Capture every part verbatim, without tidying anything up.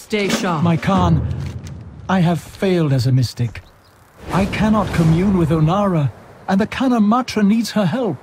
Stay sharp. My Khan, I have failed as a mystic. I cannot commune with Onara, and the Kana Matra needs her help.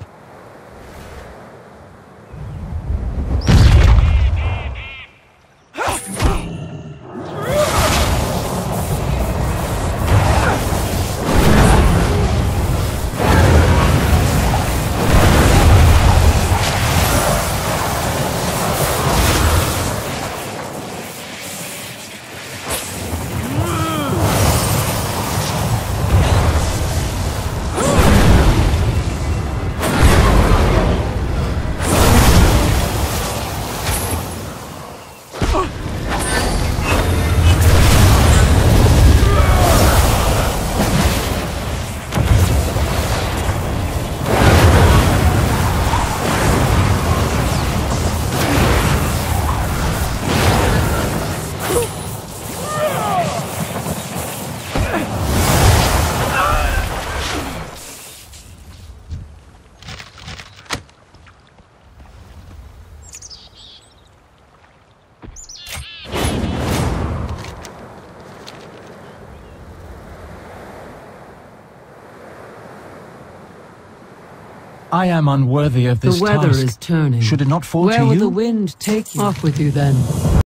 I am unworthy of this task. The weather task. is turning. Should it not fall Where to you? Where will the wind take you? Off with you then.